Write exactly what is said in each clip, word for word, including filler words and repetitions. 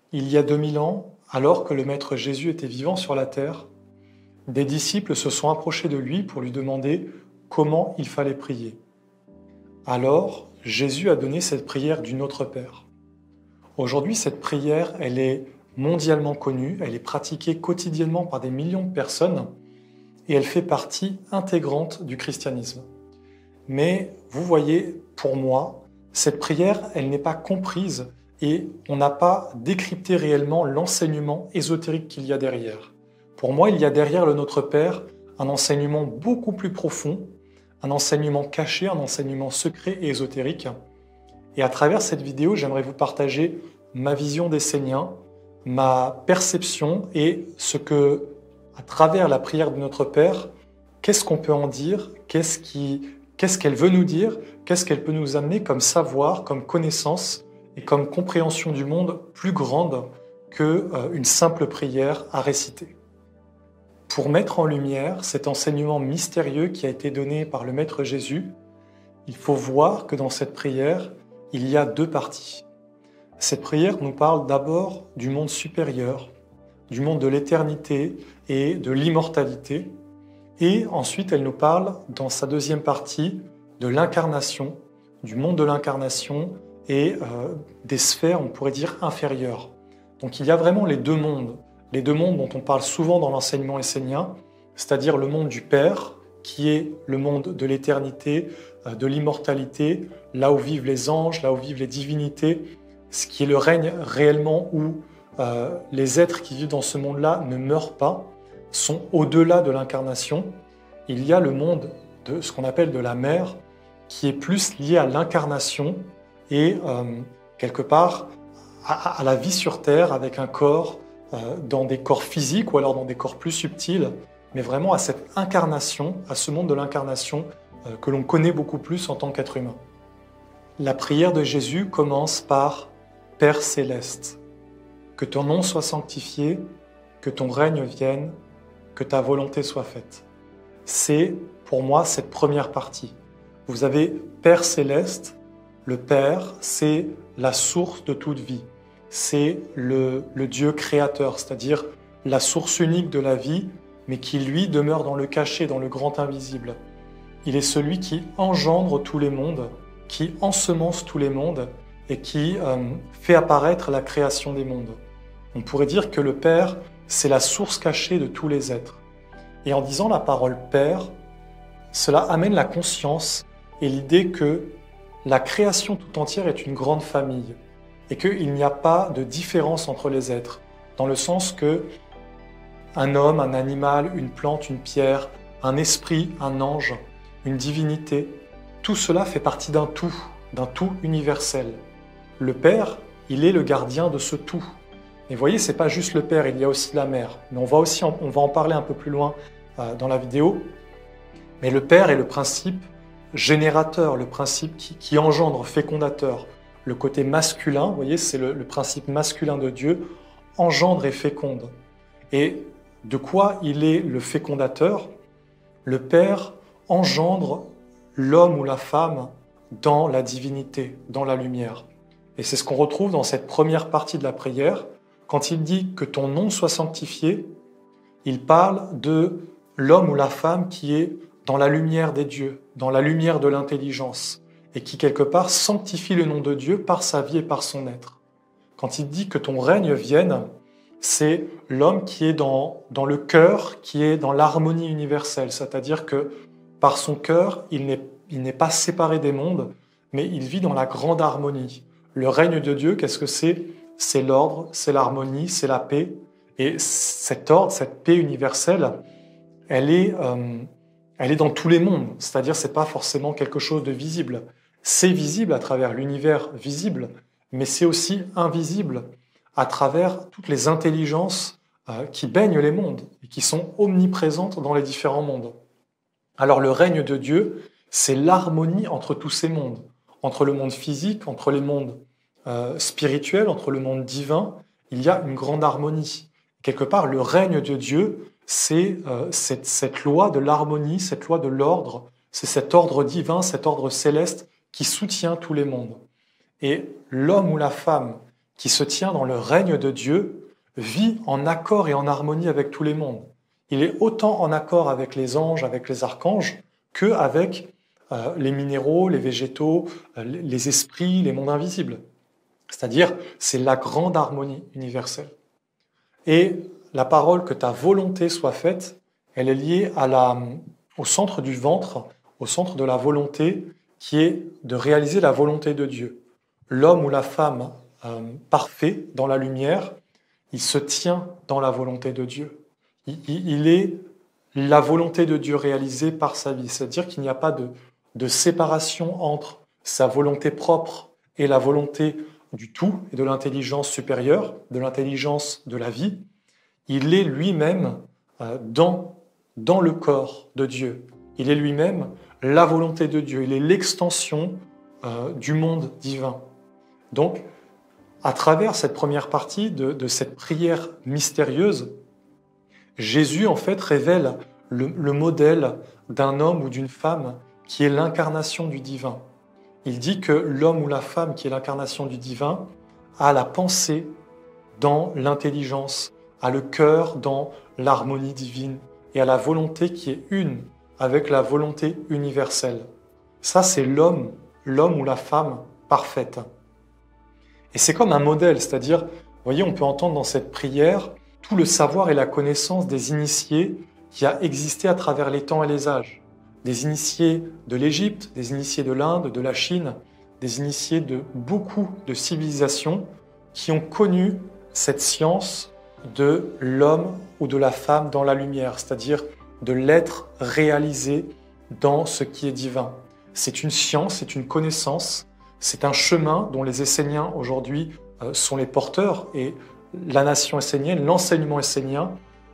Il y a deux mille ans, alors que le Maître Jésus était vivant sur la terre, des disciples se sont approchés de lui pour lui demander comment il fallait prier. Alors, Jésus a donné cette prière du Notre Père. Aujourd'hui, cette prière, elle est mondialement connue, elle est pratiquée quotidiennement par des millions de personnes et elle fait partie intégrante du christianisme. Mais vous voyez, pour moi, cette prière, elle n'est pas comprise et on n'a pas décrypté réellement l'enseignement ésotérique qu'il y a derrière. Pour moi, il y a derrière le Notre Père un enseignement beaucoup plus profond, un enseignement caché, un enseignement secret et ésotérique. Et à travers cette vidéo, j'aimerais vous partager ma vision d'essénien, ma perception et ce que, à travers la prière de Notre Père, qu'est-ce qu'on peut en dire, qu'est-ce qui, qu'est-ce qu'elle veut nous dire, qu'est-ce qu'elle peut nous amener comme savoir, comme connaissance et comme compréhension du monde plus grande qu'une simple prière à réciter. Pour mettre en lumière cet enseignement mystérieux qui a été donné par le Maître Jésus, il faut voir que dans cette prière, il y a deux parties. Cette prière nous parle d'abord du monde supérieur, du monde de l'éternité et de l'immortalité, et ensuite elle nous parle, dans sa deuxième partie, de l'incarnation, du monde de l'incarnation et euh, des sphères, on pourrait dire, inférieures. Donc il y a vraiment les deux mondes, les deux mondes dont on parle souvent dans l'enseignement essénien, c'est-à-dire le monde du Père, qui est le monde de l'éternité, euh, de l'immortalité, là où vivent les anges, là où vivent les divinités, ce qui est le règne réellement où euh, les êtres qui vivent dans ce monde-là ne meurent pas, sont au-delà de l'incarnation. Il y a le monde de ce qu'on appelle de la mer, qui est plus lié à l'incarnation et euh, quelque part à, à la vie sur Terre avec un corps euh, dans des corps physiques ou alors dans des corps plus subtils, mais vraiment à cette incarnation, à ce monde de l'incarnation euh, que l'on connaît beaucoup plus en tant qu'être humain. La prière de Jésus commence par « Père céleste, que ton nom soit sanctifié, que ton règne vienne, que ta volonté soit faite. » C'est pour moi cette première partie. Vous avez Père céleste, le Père, c'est la source de toute vie. C'est le, le Dieu créateur, c'est-à-dire la source unique de la vie, mais qui lui demeure dans le caché, dans le grand invisible. Il est celui qui engendre tous les mondes, qui ensemence tous les mondes et qui euh, fait apparaître la création des mondes. On pourrait dire que le Père, c'est la source cachée de tous les êtres. Et en disant la parole Père, cela amène la conscience et l'idée que la création tout entière est une grande famille et qu'il n'y a pas de différence entre les êtres, dans le sens que un homme, un animal, une plante, une pierre, un esprit, un ange, une divinité, tout cela fait partie d'un tout, d'un tout universel. Le Père, il est le gardien de ce tout. Et vous voyez, c'est pas juste le Père, il y a aussi la Mère. Mais on va aussi, en, on va en parler un peu plus loin euh, dans la vidéo. Mais le Père est le principe générateur, le principe qui, qui engendre, fécondateur. Le côté masculin, vous voyez, c'est le, le principe masculin de Dieu, engendre et féconde. Et de quoi il est le fécondateur? Le Père engendre l'homme ou la femme dans la divinité, dans la lumière. Et c'est ce qu'on retrouve dans cette première partie de la prière. Quand il dit que ton nom soit sanctifié, il parle de l'homme ou la femme qui est dans la lumière des dieux, dans la lumière de l'intelligence, et qui quelque part sanctifie le nom de Dieu par sa vie et par son être. Quand il dit que ton règne vienne, c'est l'homme qui est dans, dans le cœur, qui est dans l'harmonie universelle, c'est-à-dire que par son cœur, il n'est, il n'est pas séparé des mondes, mais il vit dans la grande harmonie. Le règne de Dieu, qu'est-ce que c'est? C'est l'ordre, c'est l'harmonie, c'est la paix. Et cet ordre, cette paix universelle, elle est, euh, elle est dans tous les mondes. C'est-à-dire, c'est pas forcément quelque chose de visible. C'est visible à travers l'univers visible, mais c'est aussi invisible à travers toutes les intelligences euh, qui baignent les mondes et qui sont omniprésentes dans les différents mondes. Alors, le règne de Dieu, c'est l'harmonie entre tous ces mondes, entre le monde physique, entre les mondes euh, spirituels, entre le monde divin. Il y a une grande harmonie. Quelque part, le règne de Dieu, c'est euh, cette, cette loi de l'harmonie, cette loi de l'ordre, c'est cet ordre divin, cet ordre céleste qui soutient tous les mondes. Et l'homme ou la femme qui se tient dans le règne de Dieu, vit en accord et en harmonie avec tous les mondes. Il est autant en accord avec les anges, avec les archanges, qu'avec euh, les minéraux, les végétaux, euh, les esprits, les mondes invisibles. C'est-à-dire, c'est la grande harmonie universelle. Et la parole que ta volonté soit faite, elle est liée à la, au centre du ventre, au centre de la volonté, qui est de réaliser la volonté de Dieu. L'homme ou la femme euh, parfait dans la lumière, il se tient dans la volonté de Dieu. Il, il, il est la volonté de Dieu réalisée par sa vie. C'est-à-dire qu'il n'y a pas de, de séparation entre sa volonté propre et la volonté du tout et de l'intelligence supérieure, de l'intelligence de la vie. Il est lui-même euh, dans, dans le corps de Dieu. Il est lui-même la volonté de Dieu. Il est l'extension euh, du monde divin. Donc, à travers cette première partie de, de cette prière mystérieuse, Jésus, en fait, révèle le, le modèle d'un homme ou d'une femme qui est l'incarnation du divin. Il dit que l'homme ou la femme qui est l'incarnation du divin a la pensée dans l'intelligence, a le cœur dans l'harmonie divine et a la volonté qui est une avec la volonté universelle. Ça, c'est l'homme, l'homme ou la femme parfaite. Et c'est comme un modèle, c'est-à-dire, vous voyez, on peut entendre dans cette prière tout le savoir et la connaissance des initiés qui a existé à travers les temps et les âges. Des initiés de l'Égypte, des initiés de l'Inde, de la Chine, des initiés de beaucoup de civilisations qui ont connu cette science de l'homme ou de la femme dans la lumière, c'est-à-dire de l'être réalisé dans ce qui est divin. C'est une science, c'est une connaissance, c'est un chemin dont les Esséniens aujourd'hui euh, sont les porteurs et la nation essénienne, l'enseignement essénien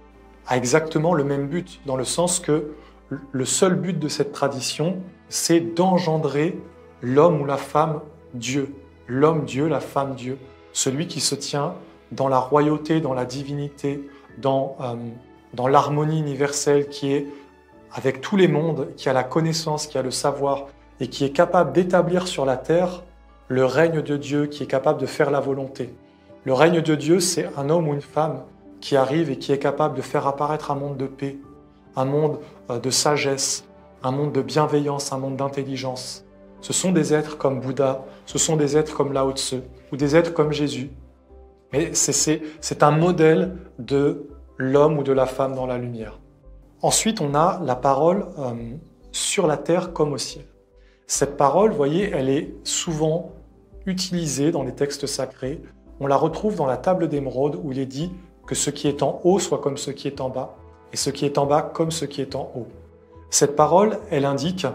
a exactement le même but, dans le sens que le seul but de cette tradition, c'est d'engendrer l'homme ou la femme Dieu, l'homme Dieu, la femme Dieu, celui qui se tient dans la royauté, dans la divinité, dans, euh, dans l'harmonie universelle qui est avec tous les mondes, qui a la connaissance, qui a le savoir et qui est capable d'établir sur la terre le règne de Dieu, qui est capable de faire la volonté. Le règne de Dieu, c'est un homme ou une femme qui arrive et qui est capable de faire apparaître un monde de paix, un monde de sagesse, un monde de bienveillance, un monde d'intelligence. Ce sont des êtres comme Bouddha, ce sont des êtres comme Lao Tse, ou des êtres comme Jésus. Mais c'est, c'est, c'est un modèle de l'homme ou de la femme dans la lumière. Ensuite, on a la parole euh, sur la terre comme au ciel. Cette parole, vous voyez, elle est souvent utilisée dans les textes sacrés. On la retrouve dans la table d'émeraude où il est dit que ce qui est en haut soit comme ce qui est en bas, et ce qui est en bas comme ce qui est en haut. Cette parole, elle indique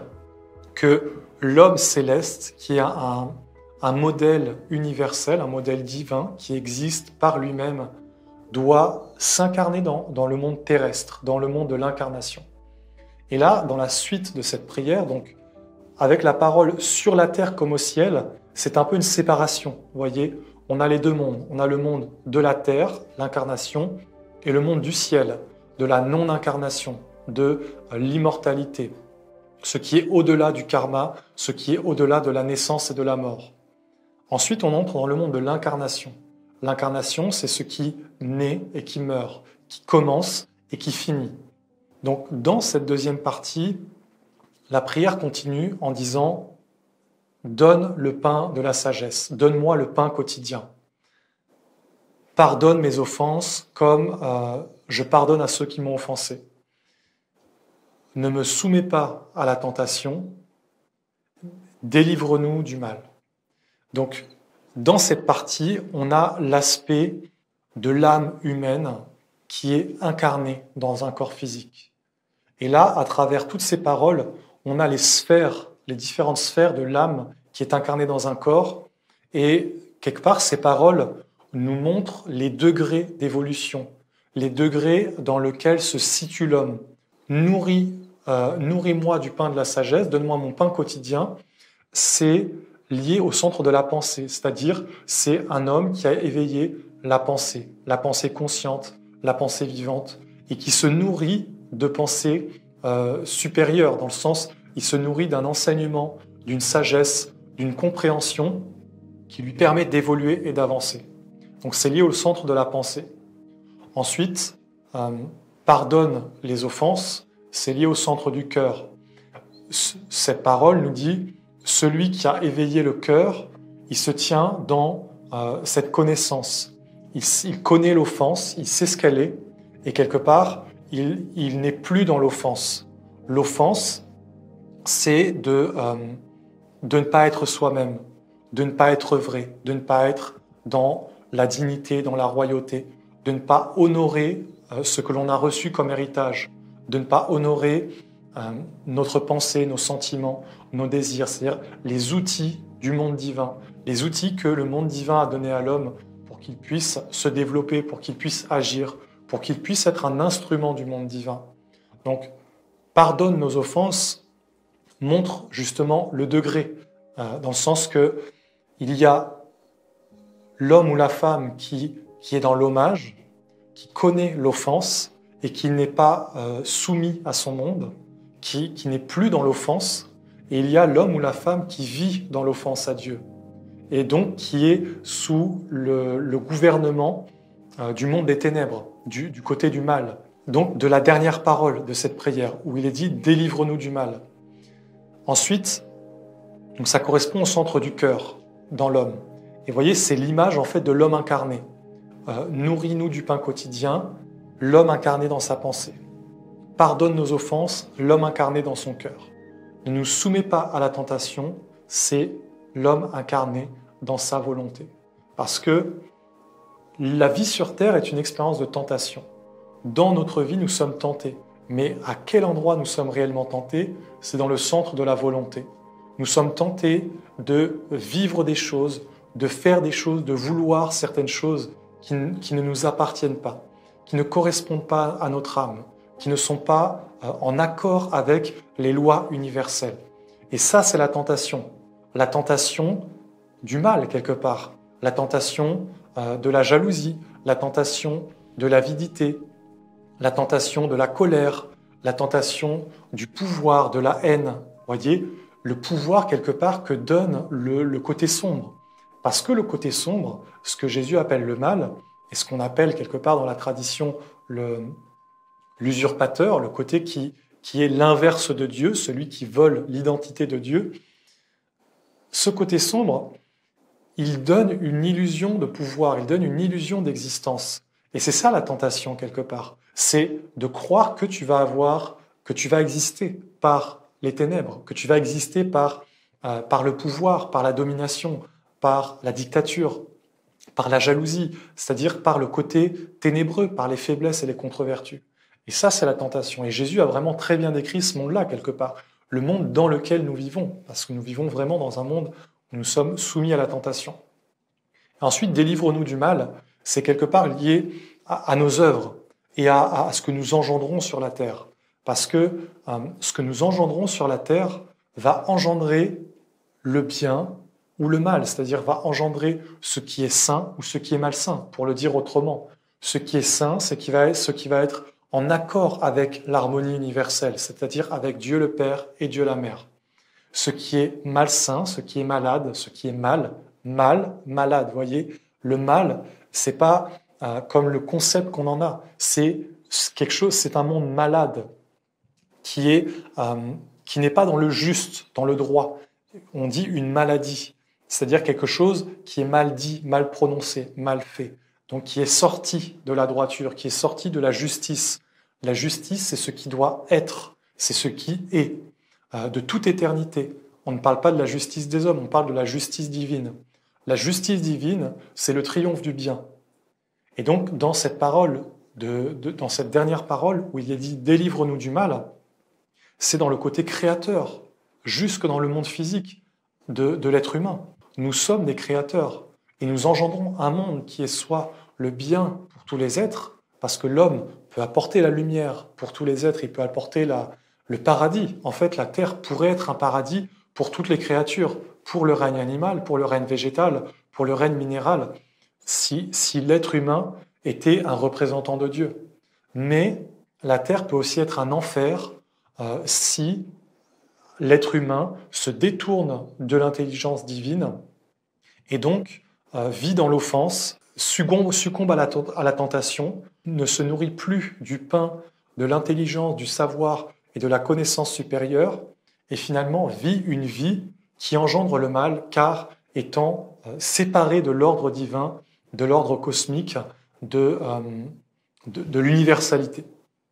que l'homme céleste, qui est un, un modèle universel, un modèle divin qui existe par lui-même, doit s'incarner dans, dans le monde terrestre, dans le monde de l'incarnation. Et là, dans la suite de cette prière, donc, avec la parole sur la terre comme au ciel, c'est un peu une séparation. Vous voyez, on a les deux mondes. On a le monde de la terre, l'incarnation, et le monde du ciel, de la non-incarnation, de l'immortalité, ce qui est au-delà du karma, ce qui est au-delà de la naissance et de la mort. Ensuite, on entre dans le monde de l'incarnation. L'incarnation, c'est ce qui naît et qui meurt, qui commence et qui finit. Donc, dans cette deuxième partie, la prière continue en disant « Donne le pain de la sagesse, donne-moi le pain quotidien. Pardonne mes offenses comme euh, je pardonne à ceux qui m'ont offensé. Ne me soumets pas à la tentation, délivre-nous du mal. » Donc, dans cette partie, on a l'aspect de l'âme humaine qui est incarnée dans un corps physique. Et là, à travers toutes ces paroles, on a les sphères, les différentes sphères de l'âme qui est incarnée dans un corps. Et quelque part, ces paroles nous montrent les degrés d'évolution, les degrés dans lesquels se situe l'homme. Nourris, euh, nourris-moi du pain de la sagesse, donne-moi mon pain quotidien. C'est lié au centre de la pensée, c'est-à-dire c'est un homme qui a éveillé la pensée, la pensée consciente, la pensée vivante, et qui se nourrit de pensées euh, supérieures, dans le sens, il se nourrit d'un enseignement, d'une sagesse, d'une compréhension qui lui permet d'évoluer et d'avancer. Donc c'est lié au centre de la pensée. Ensuite, euh, pardonne les offenses, c'est lié au centre du cœur. C- cette parole nous dit, celui qui a éveillé le cœur, il se tient dans euh, cette connaissance. Il, il connaît l'offense, il sait ce qu'elle est, et quelque part, il, il n'est plus dans l'offense. L'offense, c'est de, euh, de ne pas être soi-même, de ne pas être vrai, de ne pas être dans la dignité, dans la royauté, de ne pas honorer euh, ce que l'on a reçu comme héritage, de ne pas honorer euh, notre pensée, nos sentiments, nos désirs, c'est-à-dire les outils du monde divin, les outils que le monde divin a donnés à l'homme pour qu'il puisse se développer, pour qu'il puisse agir, pour qu'il puisse être un instrument du monde divin. Donc, pardonne nos offenses montre justement le degré, euh, dans le sens que il y a l'homme ou la femme qui, qui est dans l'hommage, qui connaît l'offense et qui n'est pas euh, soumis à son monde, qui, qui n'est plus dans l'offense, et il y a l'homme ou la femme qui vit dans l'offense à Dieu, et donc qui est sous le, le gouvernement euh, du monde des ténèbres, du, du côté du mal. Donc de la dernière parole de cette prière, où il est dit « délivre-nous du mal ». Ensuite, donc ça correspond au centre du cœur dans l'homme. Et vous voyez, c'est l'image en fait de l'homme incarné. Euh, Nourris-nous du pain quotidien, l'homme incarné dans sa pensée. Pardonne nos offenses, l'homme incarné dans son cœur. Ne nous soumets pas à la tentation, c'est l'homme incarné dans sa volonté. Parce que la vie sur terre est une expérience de tentation. Dans notre vie, nous sommes tentés. Mais à quel endroit nous sommes réellement tentés? C'est dans le centre de la volonté. Nous sommes tentés de vivre des choses, de faire des choses, de vouloir certaines choses qui, qui ne nous appartiennent pas, qui ne correspondent pas à notre âme, qui ne sont pas euh, en accord avec les lois universelles. Et ça, c'est la tentation. La tentation du mal, quelque part. La tentation euh, de la jalousie, la tentation de l'avidité, la tentation de la colère, la tentation du pouvoir, de la haine. Voyez, le pouvoir quelque part que donne le, le côté sombre. Parce que le côté sombre, ce que Jésus appelle le mal, et ce qu'on appelle quelque part dans la tradition le, l'usurpateur, le côté qui, qui est l'inverse de Dieu, celui qui vole l'identité de Dieu, ce côté sombre, il donne une illusion de pouvoir, il donne une illusion d'existence. Et c'est ça la tentation quelque part. C'est de croire que tu vas avoir, que tu vas exister par les ténèbres, que tu vas exister par, euh, par le pouvoir, par la domination, par la dictature, par la jalousie, c'est-à-dire par le côté ténébreux, par les faiblesses et les contre-vertus. Et ça, c'est la tentation. Et Jésus a vraiment très bien décrit ce monde-là, quelque part. Le monde dans lequel nous vivons, parce que nous vivons vraiment dans un monde où nous sommes soumis à la tentation. Ensuite, délivre-nous du mal, c'est quelque part lié à, à nos œuvres et à, à ce que nous engendrons sur la terre. Parce que euh, ce que nous engendrons sur la terre va engendrer le bien ou le mal, c'est-à-dire va engendrer ce qui est sain ou ce qui est malsain, pour le dire autrement. Ce qui est sain, c'est qui va être, ce qui va être en accord avec l'harmonie universelle, c'est-à-dire avec Dieu le Père et Dieu la Mère. Ce qui est malsain, ce qui est malade, ce qui est mal, mal, malade. Vous voyez, le mal, c'est pas euh, comme le concept qu'on en a. C'est quelque chose, c'est un monde malade qui est euh, qui n'est pas dans le juste, dans le droit. On dit une maladie, c'est-à-dire quelque chose qui est mal dit, mal prononcé, mal fait. Donc qui est sorti de la droiture, qui est sorti de la justice. La justice, c'est ce qui doit être, c'est ce qui est, euh, de toute éternité. On ne parle pas de la justice des hommes, on parle de la justice divine. La justice divine, c'est le triomphe du bien. Et donc, dans cette parole, de, de, dans cette dernière parole, où il est dit « délivre-nous du mal », c'est dans le côté créateur, jusque dans le monde physique de, de l'être humain. Nous sommes des créateurs et nous engendrons un monde qui est soit le bien pour tous les êtres, parce que l'homme peut apporter la lumière pour tous les êtres, il peut apporter la, le paradis. En fait, la terre pourrait être un paradis pour toutes les créatures, pour le règne animal, pour le règne végétal, pour le règne minéral, si, si l'être humain était un représentant de Dieu. Mais la terre peut aussi être un enfer euh, si l'être humain se détourne de l'intelligence divine et donc euh, vit dans l'offense, succombe, succombe à, la, à la tentation, ne se nourrit plus du pain, de l'intelligence, du savoir et de la connaissance supérieure, et finalement vit une vie qui engendre le mal, car étant euh, séparé de l'ordre divin, de l'ordre cosmique, de, euh, de, de l'universalité.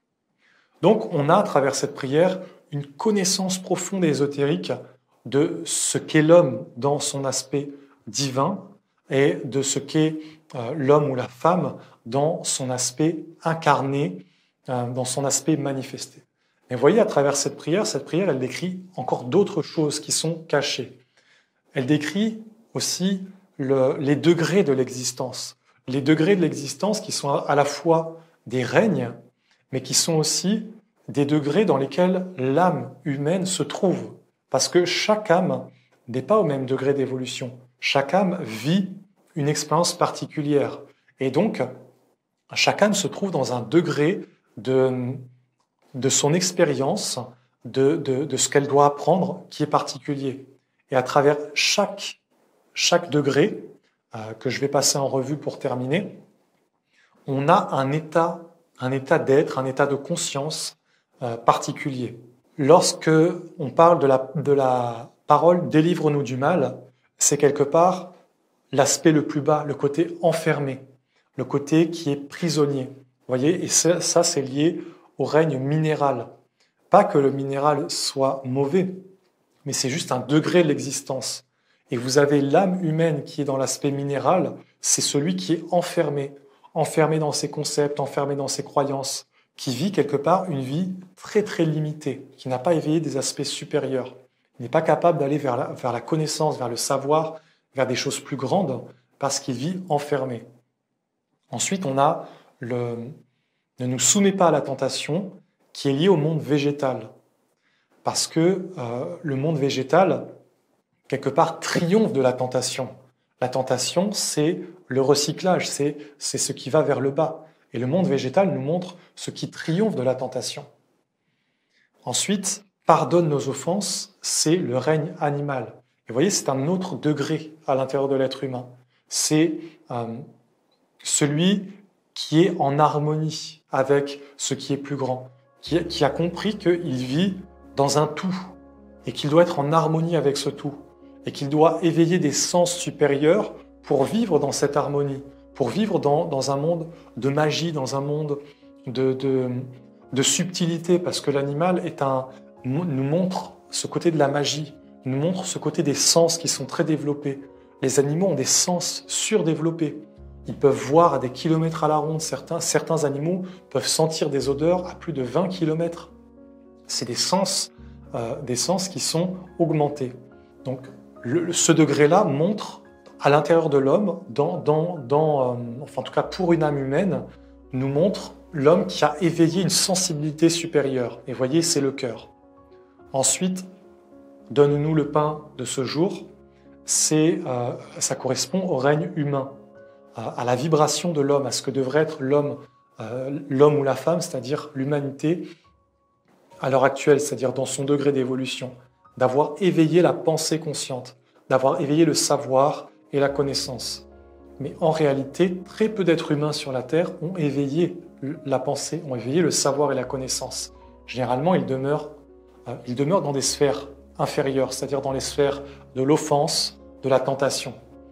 Donc on a à travers cette prière une connaissance profonde et ésotérique de ce qu'est l'homme dans son aspect divin et de ce qu'est euh, l'homme ou la femme dans son aspect incarné, euh, dans son aspect manifesté. Mais vous voyez, à travers cette prière, cette prière, elle décrit encore d'autres choses qui sont cachées. Elle décrit aussi le, les degrés de l'existence. Les degrés de l'existence qui sont à la fois des règnes, mais qui sont aussi des degrés dans lesquels l'âme humaine se trouve. Parce que chaque âme n'est pas au même degré d'évolution. Chaque âme vit une expérience particulière. Et donc, chaque âme se trouve dans un degré de, de son expérience, de, de, de ce qu'elle doit apprendre qui est particulier. Et à travers chaque, chaque degré, euh, que je vais passer en revue pour terminer, on a un état, un état d'être, un état de conscience euh, particulier. Lorsque on parle de la, de la parole « délivre-nous du mal », c'est quelque part l'aspect le plus bas, le côté enfermé, le côté qui est prisonnier. Vous voyez, et ça, ça c'est lié au règne minéral. Pas que le minéral soit mauvais, mais c'est juste un degré de l'existence. Et vous avez l'âme humaine qui est dans l'aspect minéral, c'est celui qui est enfermé, enfermé dans ses concepts, enfermé dans ses croyances, qui vit quelque part une vie très très limitée, qui n'a pas éveillé des aspects supérieurs. Il n'est pas capable d'aller vers la, vers la connaissance, vers le savoir, vers des choses plus grandes, parce qu'il vit enfermé. Ensuite, on a le « ne nous soumet pas à la tentation » qui est lié au monde végétal. Parce que euh, le monde végétal, quelque part, triomphe de la tentation. La tentation, c'est le recyclage, c'est, c'est ce qui va vers le bas. Et le monde végétal nous montre ce qui triomphe de la tentation. Ensuite, pardonne nos offenses, c'est le règne animal. Et vous voyez, c'est un autre degré à l'intérieur de l'être humain. C'est euh, celui qui est en harmonie avec ce qui est plus grand, qui, qui a compris qu'il vit dans un tout et qu'il doit être en harmonie avec ce tout et qu'il doit éveiller des sens supérieurs pour vivre dans cette harmonie, pour vivre dans, dans un monde de magie, dans un monde de, de, de subtilité, parce que l'animal est un, nous montre ce côté de la magie, nous montre ce côté des sens qui sont très développés. Les animaux ont des sens surdéveloppés. Ils peuvent voir à des kilomètres à la ronde. Certains, certains animaux peuvent sentir des odeurs à plus de vingt kilomètres. C'est des sens, euh, des sens qui sont augmentés. Donc, le, ce degré-là montre à l'intérieur de l'homme, dans, dans, dans, euh, enfin en tout cas pour une âme humaine, nous montre l'homme qui a éveillé une sensibilité supérieure. Et voyez, c'est le cœur. Ensuite, donne-nous le pain de ce jour. C'est, euh, ça correspond au règne humain, à la vibration de l'homme, à ce que devrait être l'homme, euh, l'homme ou la femme, c'est-à-dire l'humanité à l'heure actuelle, c'est-à-dire dans son degré d'évolution, d'avoir éveillé la pensée consciente, d'avoir éveillé le savoir et la connaissance. Mais en réalité, très peu d'êtres humains sur la Terre ont éveillé la pensée, ont éveillé le savoir et la connaissance. Généralement, ils demeurent, euh, ils demeurent dans des sphères inférieures, c'est-à-dire dans les sphères de l'offense, de la tentation.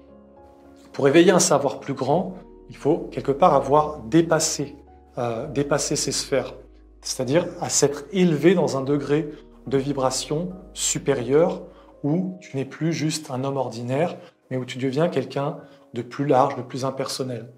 Pour éveiller un savoir plus grand, il faut quelque part avoir dépassé, euh, dépassé ces sphères, c'est-à-dire à s'être élevé dans un degré de vibration supérieur où tu n'es plus juste un homme ordinaire, mais où tu deviens quelqu'un de plus large, de plus impersonnel.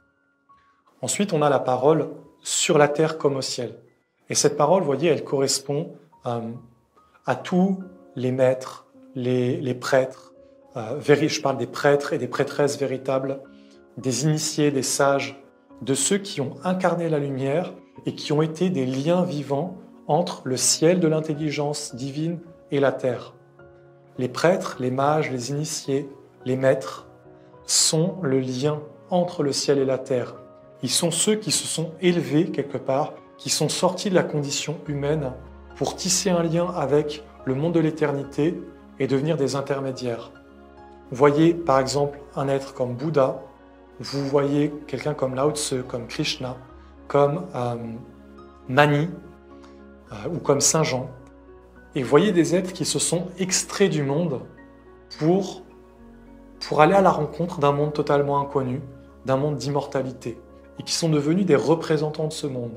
Ensuite, on a la parole « sur la terre comme au ciel ». Et cette parole, vous voyez, elle correspond euh, à tous les maîtres, les, les prêtres, Euh, je parle des prêtres et des prêtresses véritables, des initiés, des sages, de ceux qui ont incarné la lumière et qui ont été des liens vivants entre le ciel de l'intelligence divine et la terre. Les prêtres, les mages, les initiés, les maîtres sont le lien entre le ciel et la terre. Ils sont ceux qui se sont élevés quelque part, qui sont sortis de la condition humaine pour tisser un lien avec le monde de l'éternité et devenir des intermédiaires. Voyez par exemple un être comme Bouddha vous voyez quelqu'un comme Lao Tse, comme Krishna, comme euh, Mani euh, ou comme Saint Jean, et vous voyez des êtres qui se sont extraits du monde pour, pour aller à la rencontre d'un monde totalement inconnu, d'un monde d'immortalité, et qui sont devenus des représentants de ce monde.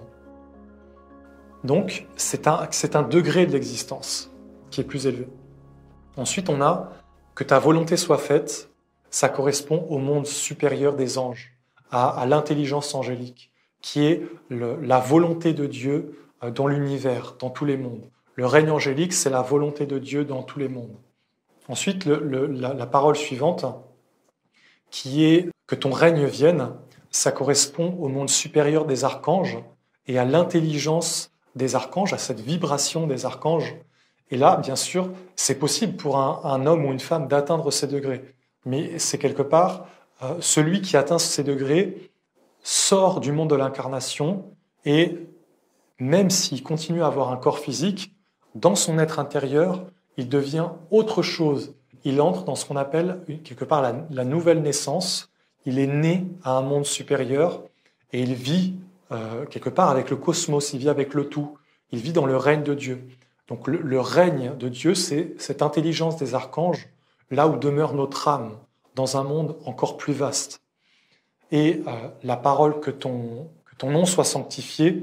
Donc, c'est un, c'est un degré de l'existence qui est plus élevé. Ensuite, on a que ta volonté soit faite, ça correspond au monde supérieur des anges, à, à l'intelligence angélique, qui est le, la volonté de Dieu dans l'univers, dans tous les mondes. Le règne angélique, c'est la volonté de Dieu dans tous les mondes. Ensuite, le, le, la, la parole suivante, qui est que ton règne vienne, ça correspond au monde supérieur des archanges et à l'intelligence des archanges, à cette vibration des archanges. Et là, bien sûr, c'est possible pour un, un homme ou une femme d'atteindre ces degrés. Mais c'est quelque part, euh, celui qui atteint ces degrés sort du monde de l'incarnation et même s'il continue à avoir un corps physique, dans son être intérieur, il devient autre chose. Il entre dans ce qu'on appelle quelque part la, la nouvelle naissance. Il est né à un monde supérieur et il vit euh, quelque part avec le cosmos, il vit avec le tout. Il vit dans le règne de Dieu. Donc le, le règne de Dieu, c'est cette intelligence des archanges, là où demeure notre âme, dans un monde encore plus vaste. Et euh, la parole que ton, que ton nom soit sanctifié,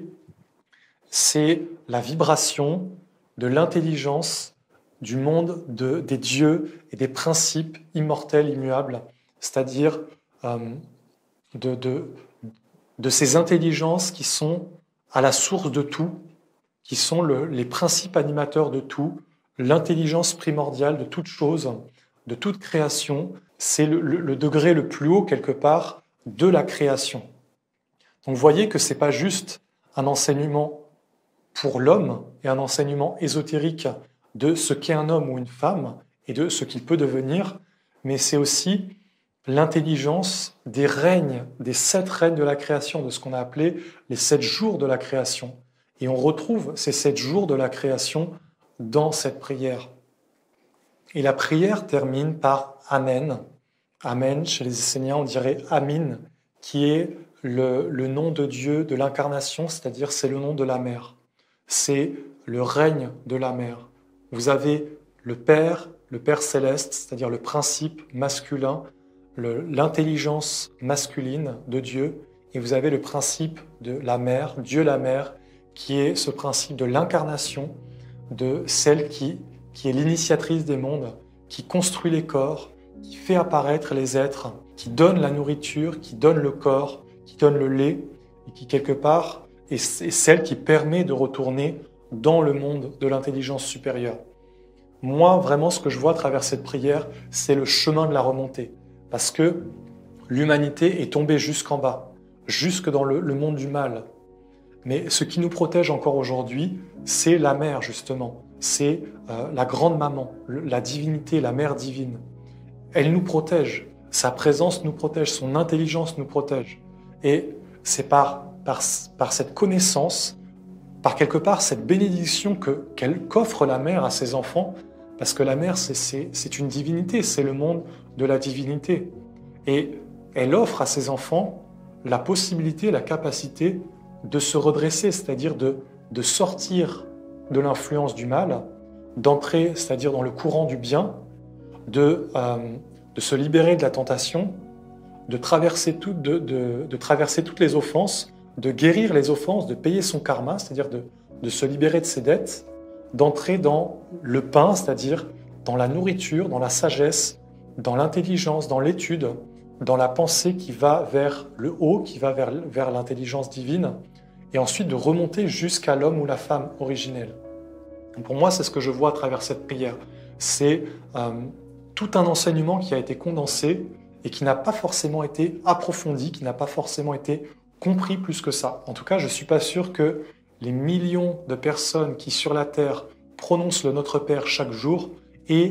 c'est la vibration de l'intelligence du monde de, des dieux et des principes immortels, immuables, c'est-à-dire euh, de, de, de ces intelligences qui sont à la source de tout, qui sont le, les principes animateurs de tout, l'intelligence primordiale de toute chose, de toute création, c'est le, le, le degré le plus haut, quelque part, de la création. Donc vous voyez que ce n'est pas juste un enseignement pour l'homme et un enseignement ésotérique de ce qu'est un homme ou une femme et de ce qu'il peut devenir, mais c'est aussi l'intelligence des règnes, des sept règnes de la création, de ce qu'on a appelé les sept jours de la création. Et on retrouve ces sept jours de la création dans cette prière. Et la prière termine par Amen. Amen, chez les Esséniens, on dirait Amin, qui est le, le nom de Dieu, de l'incarnation, c'est-à-dire c'est le nom de la mère. C'est le règne de la mère. Vous avez le Père, le Père céleste, c'est-à-dire le principe masculin, le, l'intelligence masculine de Dieu, et vous avez le principe de la mère, Dieu la mère, qui est ce principe de l'incarnation, de celle qui, qui est l'initiatrice des mondes, qui construit les corps, qui fait apparaître les êtres, qui donne la nourriture, qui donne le corps, qui donne le lait, et qui quelque part est celle qui permet de retourner dans le monde de l'intelligence supérieure. Moi, vraiment, ce que je vois à travers cette prière, c'est le chemin de la remontée. Parce que l'humanité est tombée jusqu'en bas, jusque dans le, le monde du mal. Mais ce qui nous protège encore aujourd'hui, c'est la mère, justement. C'est euh, la grande maman, la divinité, la mère divine. Elle nous protège. Sa présence nous protège, son intelligence nous protège. Et c'est par, par, par cette connaissance, par quelque part cette bénédiction que, qu'elle, qu'offre la mère à ses enfants, parce que la mère, c'est, c'est, c'est une divinité, c'est le monde de la divinité. Et elle offre à ses enfants la possibilité, la capacité de se redresser, c'est-à-dire de, de sortir de l'influence du mal, d'entrer, c'est-à-dire dans le courant du bien, de, euh, de se libérer de la tentation, de traverser, tout, de, de, de traverser toutes les offenses, de guérir les offenses, de payer son karma, c'est-à-dire de, de se libérer de ses dettes, d'entrer dans le pain, c'est-à-dire dans la nourriture, dans la sagesse, dans l'intelligence, dans l'étude, dans la pensée qui va vers le haut, qui va vers, vers l'intelligence divine, et ensuite de remonter jusqu'à l'homme ou la femme originelle. Pour moi, c'est ce que je vois à travers cette prière. C'est euh, tout un enseignement qui a été condensé et qui n'a pas forcément été approfondi, qui n'a pas forcément été compris plus que ça. En tout cas, je ne suis pas sûr que les millions de personnes qui, sur la Terre, prononcent le Notre Père chaque jour aient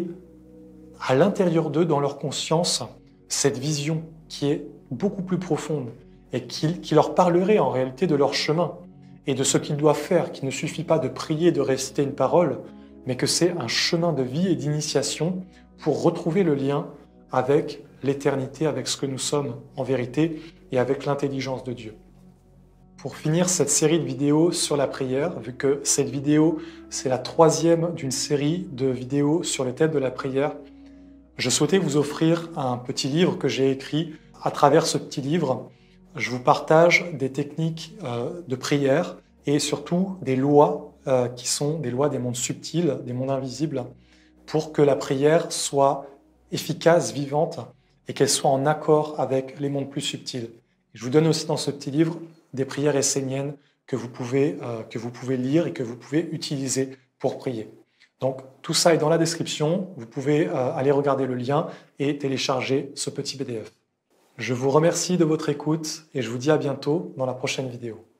à l'intérieur d'eux, dans leur conscience, cette vision qui est beaucoup plus profonde et qui, qui leur parlerait en réalité de leur chemin et de ce qu'ils doivent faire, qu'il ne suffit pas de prier, de réciter une parole, mais que c'est un chemin de vie et d'initiation pour retrouver le lien avec l'éternité avec ce que nous sommes en vérité et avec l'intelligence de Dieu. Pour finir cette série de vidéos sur la prière, vu que cette vidéo, c'est la troisième d'une série de vidéos sur le thème de la prière, je souhaitais vous offrir un petit livre que j'ai écrit. À travers ce petit livre, je vous partage des techniques euh, de prière et surtout des lois euh, qui sont des lois des mondes subtils, des mondes invisibles, pour que la prière soit efficace, vivante et qu'elle soit en accord avec les mondes plus subtils. Je vous donne aussi dans ce petit livre des prières esséniennes que vous pouvez, euh, que vous pouvez lire et que vous pouvez utiliser pour prier. Donc tout ça est dans la description, vous pouvez euh, aller regarder le lien et télécharger ce petit P D F. Je vous remercie de votre écoute et je vous dis à bientôt dans la prochaine vidéo.